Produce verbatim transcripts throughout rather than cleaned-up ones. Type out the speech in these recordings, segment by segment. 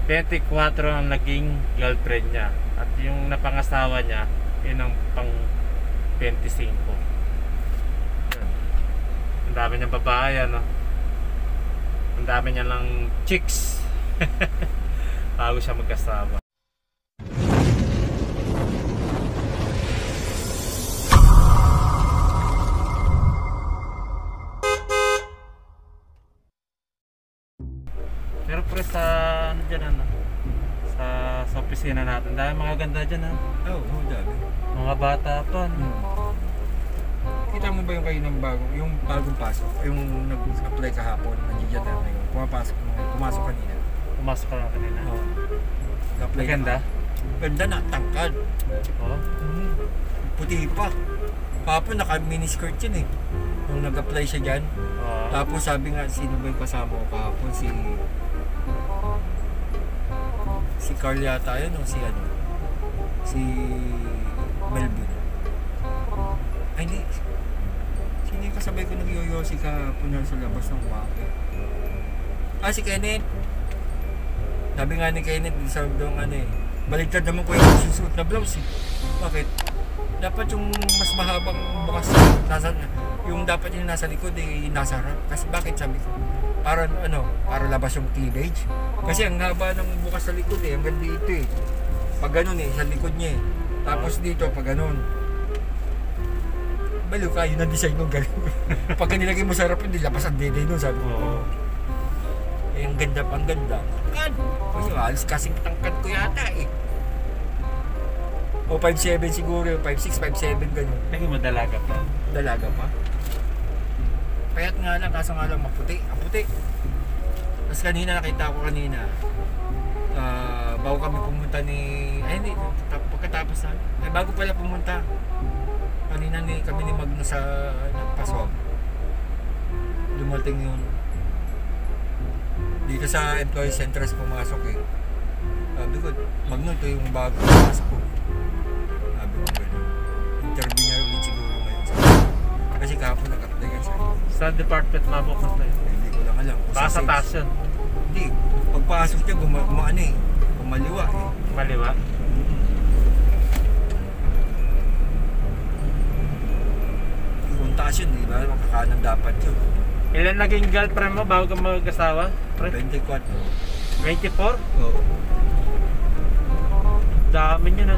twenty-four ang naging girlfriend niya. At yung napangasawa niya, yun ang pang twenty-five. Yan. Ang dami niyang babae, ano? Ang dami niya lang chicks. Bago siya magkasawa. Pero pre sa ano dyan, ano? Sa, sa opisina natin, dahil mga ganda dyan, ha? Oo, oh, dami. Mga bata pa, no? Hmm. Kita mo ba yung kayo ng bago, yung bagong pasok, yung nag-apply kahapon, nandiyan na ngayon, pumapasok, pumasok kanina. Pumasok ka lang kanina. Oo. Nag-apply na Maganda? ka. Ganda na, tangkad. Oo. Hmm. Puti pa. Kahapon naka-miniskirt yun eh. Nung nag-apply siya dyan. Oo. Tapos sabi nga, sino ba yung kasama ko kahapon? Si... Si Carl yata yun o si ano? Si... Melvin. Ay hindi. Sino yung kasabay ko nag-yoyosi kahapon na sa labas ng umaga? Ah, si Kenneth. Sabi nga ni Kenneth, sa doon ano eh. Baliktad naman ko yung susuot na blouse eh. Bakit? Dapat yung mas mahabang bukas nasa, yung dapat yung nasa likod eh, nasa harap. Kasi bakit sabi ko? Para ano, para labas yung cleavage. Kasi ang haba ng bukas sa likod eh, hanggang dito eh. Pag ganun eh, sa likod niya eh. Tapos dito, pag ganun. Balo ka, yun ang design nung galing. Pagka nilagay mo sa harap, hindi labas ang dede nun, sabi ko. Oo. Eh, ang ganda pang ganda. Tangkad! Kasi alis kasing tangkad ko yata eh. O five seven siguro, five six, five seven ganun. Naging madalaga pa. Dalaga pa. Payat nga lang, kaso nga lang maputi. Ang puti. Tapos kanina, nakita ko kanina. Uh, bago kami pumunta ni... Ay hindi, pagkatapos na. Ay bago pala pumunta. Kanina ni, kami ni Magno sa Paswag. Dumating yun. Dito sa employee centers pumasok eh. Sabi ko, Magno, ito yung bago pumasok ko. Sabi ko gano'n. Interview niya ulit siguro ngayon sa kasi kahapon nag-apply ka siya. Sa department mabukas na yun. Hindi ko lang alam. Baka sa taas yun. Hindi. Pagpasok niya, guma, gumaano eh. Gumaliwa eh. Maliwa. Kung taas yun, di ba? Makakanan dapat yun. Ilan naging girlfriend mo bago ka mag-asawa? twenty-four. twenty-four? Oo. Dami nyo na.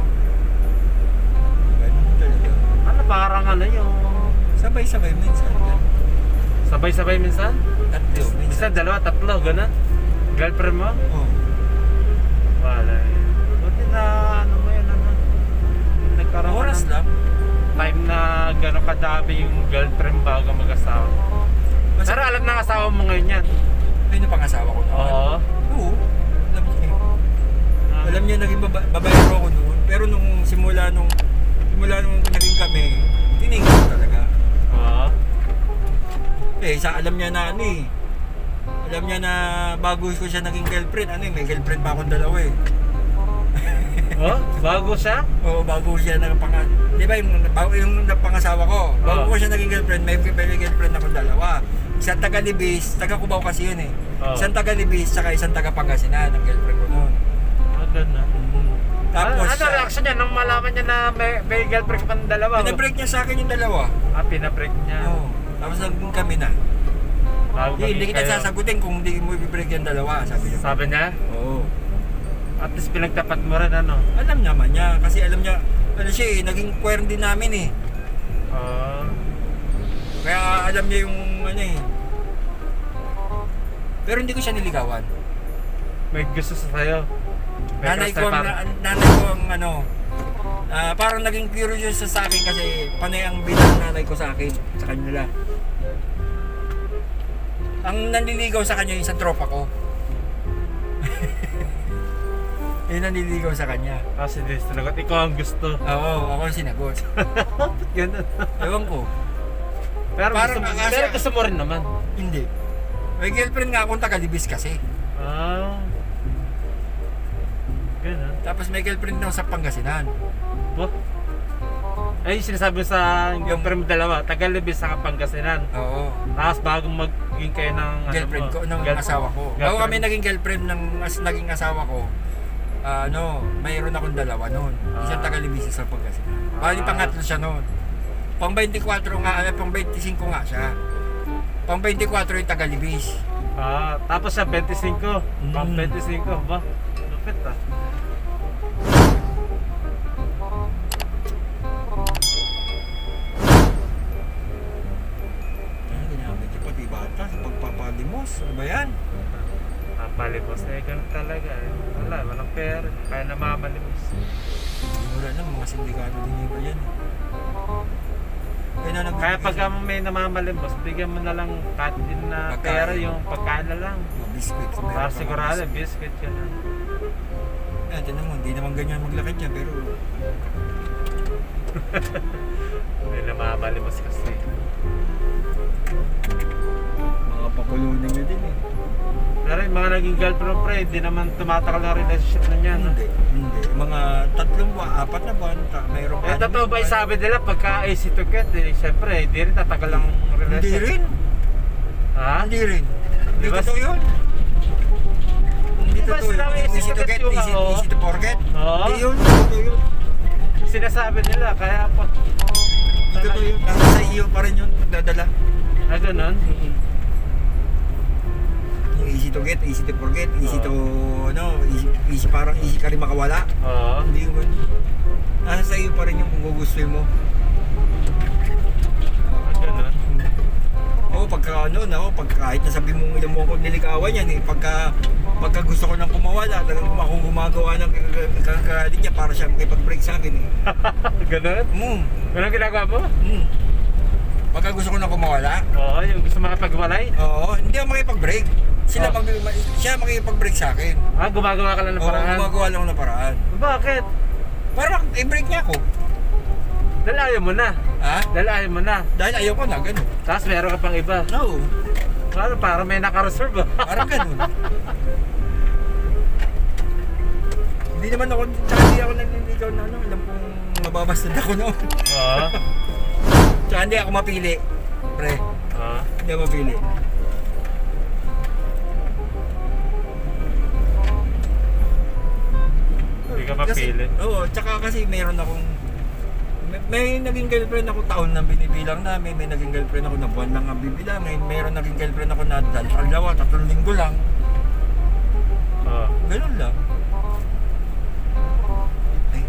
Ganun talaga. Ano parang ano yung... Sabay-sabay minsan. Sabay-sabay minsan? Tatlo, Minsan minsan. dalawa, tatlo, gano'n? Girlfriend mo? Oo. Wala eh. Buti na ano mo yun, ano? Nagkaroon ka Oras ng lang. time na gano'n kadami yung girlfriend bago ka mag-asawa. Basta, Pero alam ng asawa mo ngayon yan. ay napangasawa ko naman. Oo. Oo. Alam niya eh. Ah. Alam niya naging baba, babayero ako noon. Pero nung simula nung simula nung naging kami, tinigil ko talaga. Oo. Eh, sa alam niya na ano eh. Alam niya na bago ko siya naging girlfriend, ano eh, may girlfriend pa akong dalawa eh. Oh, bago siya? Oo, bago siya nagpanga... Di ba yung, bago yung napangasawa ko, bago Oo. ko siya naging girlfriend, may, may girlfriend akong dalawa. Isang taga-Libis, taga-Cubao kasi yun eh. Oo. Isang taga-Libis, saka isang taga-Pangasinan, ang girlfriend ko noon. Ah, gano'n. Tapos, ano, ano siya- reaction niya nung malaman niya na may, may girlfriend ka pang dalawa? pinabreak niya sa akin yung dalawa. Ah, pinabreak niya. Oo. Tapos naging kami na. Bago Hindi, hindi maging kita kayo. sasagutin kung hindi mo i-break yung dalawa, sabi niya. Sabi niya? Oo. At least pinagtapat mo rin, ano? Alam naman niya, kasi alam niya, ano siya eh, naging choir din namin eh. Oo. Kaya alam niya yung ano eh. Pero hindi ko siya niligawan. May gusto sa sayo. May Nanay crush ko, na ang, parang- na- nanay ko ang ano, ah, parang naging curious siya sa akin kasi panay ang bilang nanay ko sa akin, sa kanila. Ang nanliligaw sa kanya yung isang tropa ko. Yung nanliligaw sa kanya. Kasi di sinagot, ikaw ang gusto. Oo, ako ang sinagot. Ganun. Ewan ko. Pero, Parang gusto, mo- kasi- pero gusto mo rin naman. Hindi. May girlfriend nga akong taga-Libis kasi. Ah. Ganun. Tapos may girlfriend daw sa Pangasinan. Oh. Ay, sinasabi mo sa yung Yung- girlfriend mo dalawa, Tagalibis sa Pangasinan. Oo. Tapos bagong mag naging kayo ng ano girlfriend mo? ko, ng Girl- asawa ko. Bago girlfriend. kami naging girlfriend ng as naging asawa ko, ah, ano, mayroon akong dalawa noon. Isang Ah. taga Libis sa Pangasinan. Bali Ah. pangatlo siya noon. Pang twenty-four nga, eh, pang twenty-five nga siya. Pang twenty-four yung taga Libis. Ah, tapos sa twenty-five, Mm. pang twenty-five ba? Lupit ah. Ah, ginamit yung pati bata sa pagpapalimos. Ano ba yan? Papalimos eh, ganun talaga eh. Wala, walang pera. Kaya namamalimos. Wala na, mga sindikato din yung yan. Kaya na nag- Kaya pag um, may namamalimos, bigyan mo na lang kahit din na Pagkain. pera yung pagkain na lang. Mga biscuits. meron Para pa sigurado, mga biscuits. biscuit ka na. Eh, tinan mo, hindi naman ganyan maglakad niya, pero May namamalimos kasi. mga papulunan niya din eh. Pero yung mga naging girlfriend pre, hindi naman tumatagal na relationship na niya. No? Hindi, hindi. Mga tatlong buwan, apat na buwan, ta, mayroong Eh, anim totoo na ba yung buwan. sabi nila pagka easy to get, eh, syempre, hindi rin tatagal ang Hindi relationship. rin. Ha? Hindi rin. Hindi Di ba- totoo yun. Hindi Di ba totoo sinabi yun. easy Easy to to get get, yung easy, ako? easy to forget. Oo. Hindi yun, hindi totoo yun. Sinasabi nila, kaya po. Hindi totoo yun. Nasa sa iyo pa rin yun nagdadala. Ah, ganun? Yung easy to get, easy to forget, easy Oo. to, ano, easy, easy parang easy ka rin makawala. Oo. Hindi yun. Nasa sa iyo pa rin yung kung gugustuhin mo. Ah, ganun? Oo, pagka ano, no, pag kahit nasabi mong ilang mo akong nilikawan yan eh, pagka, pagka gusto ko nang kumawala, talagang akong gumagawa ng kakakalit niya para siya makipag-break sa akin eh. Ganun? Mm, Ganun ginagawa mo? mm. Pagka gusto ko nang kumawala, Oo, yung gusto makapagwalay? oo, hindi ako makipag-break. Sila Oh. pag, siya makipag-break sa akin. Ah, gumagawa ka lang ng Oo, paraan? gumagawa lang ako ng paraan. Bakit? Para i-break niya ako. Dahil ayaw mo na. Ha? Dahil ayaw mo na. Dahil ayaw ko na, ganun. Tapos meron ka pang iba. No, Para, para may naka-reserve ah. parang ganun. Hindi naman ako, tsaka hindi ako naniligaw na ano, alam kong mababastad ako noon. Oo. Tsaka hindi ako mapili, pre. Oo. Hindi ako mapili. Hindi ka mapili. Kasi, oo, tsaka kasi meron akong, may, may naging girlfriend ako taon na binibilang namin, may naging girlfriend ako na buwan lang ang bibilang, may meron naging girlfriend ako na dalawa, tatlong linggo lang. Oo. Ganun lang. Ay,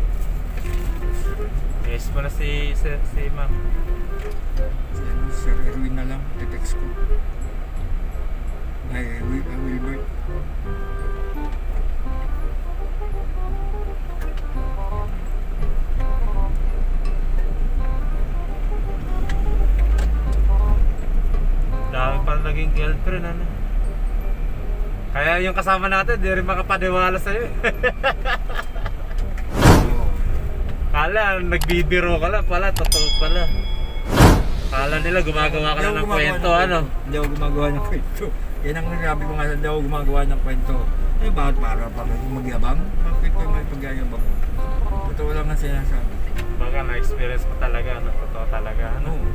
Yes mo na si, si, si ma'am. si ano, Sir Erwin na lang, text ko. Ay, Wil- uh, Wilbert. Dami pa naging girlfriend ano. Kaya yung kasama natin, di rin makapaniwala sa'yo. Oo. Kala, nagbibiro ka lang pala, totoo pala. Kala nila gumagawa ka Hindi lang ako ng gumagawa kwento, ng ano? Hindi ako gumagawa ng kwento. Yan ang sinabi ko nga, hindi ako gumagawa ng kwento. Eh, bakit para pa magyabang? Bakit ko may pagyayabang? Totoo lang ang sinasabi. Baga na-experience mo talaga, ano? Totoo talaga, ano? Ano?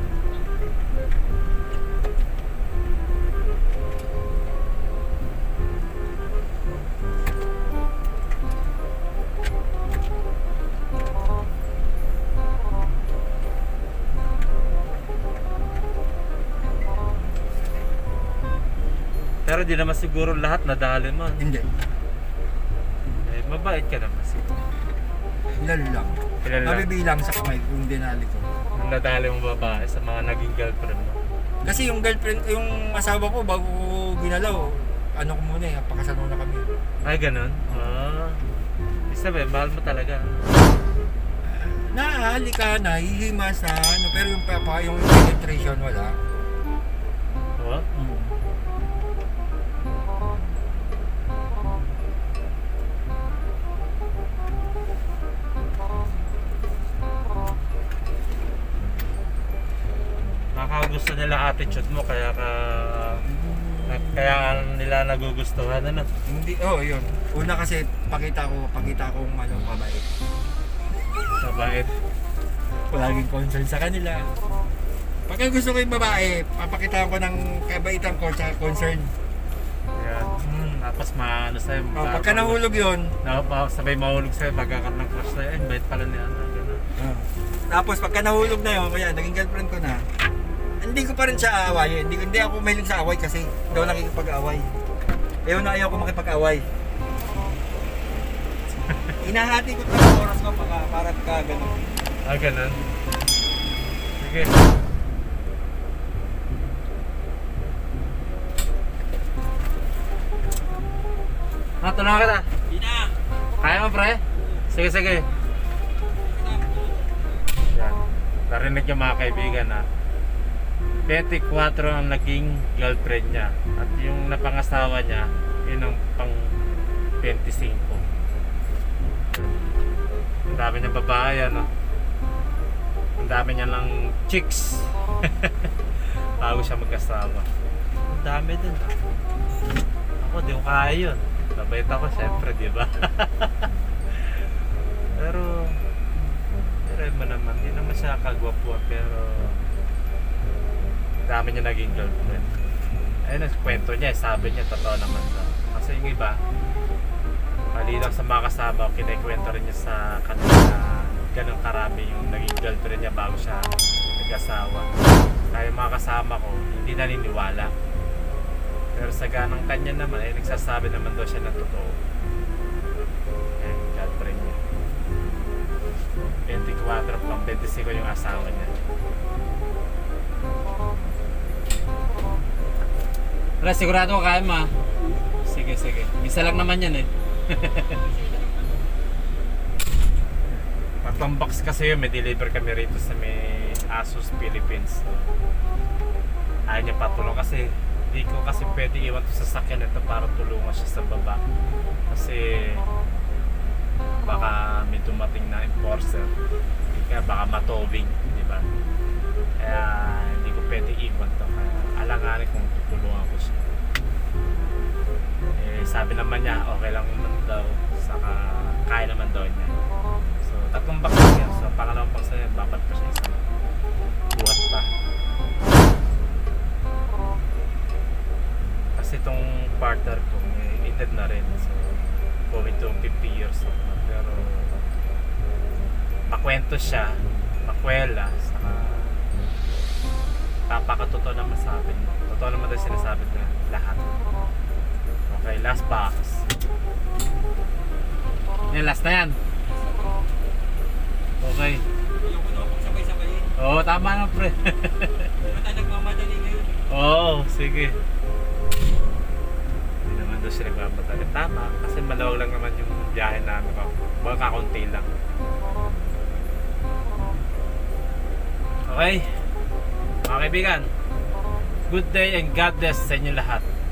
Pero di naman siguro lahat nadali mo. Hindi. Eh, mabait ka naman siguro. Ilan lang. Ilan lang? Mabibilang sa kamay kung dinali ko. Ang nadali mong babae sa mga naging girlfriend mo. Kasi yung girlfriend, yung asawa ko bago ko ginalaw, ano ko muna eh, pakasal muna kami. Ay, ganun? Ah. Ibig sabihin, mahal mo talaga. Nahalika na, hihimas na, ano, pero yung papa, yung penetration wala. Oo? Hmm. Nakakagusto nila attitude mo, kaya ka... Kaya nila nagugustuhan, ano? Hindi, oh yun. Una kasi pakita ko, pakita ko kung ano, mabait. Mabait. Palaging concern sa kanila. Pagka gusto ko yung babae, papakitaan ko ng kabaitan ko tsaka concern. Yan. Mm. Tapos maano sa'yo. Oh, pagka nahulog yun, Na, pa, sabay mahulog sa'yo, magkakat ng crush sa'yo. Eh, bait pala niya. Ano, gano'n. ah. Tapos pagka nahulog na yun, kaya naging girlfriend ko na, hindi ko pa rin siya aawayin. Hindi, hindi ako mahilig sa away kasi daw nakikipag-away. Ayaw na ayaw ko makipag-away. Inahati ko talaga ang oras ko para, para ka gano'n. Ah, gano'n. Sige. Ah, tulungan kita. Hindi na! Kaya mo, pre? Sige, sige. Yan. Narinig yung mga kaibigan na twenty-four ang naging girlfriend niya. At yung napangasawa niya, yun ang pang twenty-five. Ang dami niyang babae, ano? Ang dami niya ng chicks. Bago siya mag-asawa. Ang dami din, ha? Ako, di ko kaya yun. Nabait ako, syempre, di ba? Pero, pero mo naman, hindi naman siya kagwapo, pero dami niya naging girlfriend. Ayun ang kwento niya, sabi niya, totoo naman daw. Kasi yung iba, mali lang sa mga kasama, kinikwento rin niya sa kanila na ganun karami yung naging girlfriend niya bago siya nag-asawa. Kaya yung mga kasama ko, hindi naniniwala. Pero sa ganang kanya naman, eh, nagsasabi naman daw siya ng totoo. Eh, girlfriend niya. twenty-four pang twenty-five yung asawa niya. Pero sigurado ko kaya mo, ah. Sige, sige. Isa lang naman yan, eh. Patong box kasi yun, may deliver kami rito sa may Asus Philippines. Ayaw niya patulong kasi di ko kasi pwede iwan to sa sakyan nito para tulungan siya sa baba. Kasi baka may dumating na enforcer. Kaya baka matowing, di ba? Kaya hindi ko pwede iwan to. Kaya alanganin kung tutulungan ko siya. Eh, sabi naman niya, okay lang naman daw. Saka kaya naman daw niya. So, tatlong box na yan. So, pangalawang box na yan, babat pa siya isa. Buhat pa. Kasi itong partner ko, may edad na rin. So, going to fifty years old na. Pero, makwento siya, makwela, saka papakatotoo naman sa akin. Totoo naman din sinasabi na lahat. Okay, last box. Yan, last na yan. Okay. Ayoko na akong sabay-sabayin. Oo, tama na, pre. Mata nagmamadali ngayon. Oo, sige. Hindi naman doon sila nagmamadali. Tama, kasi malawag lang naman yung biyahe namin. Baka kakunti lang. Okay. Mga kaibigan, good day and God bless sa inyo lahat.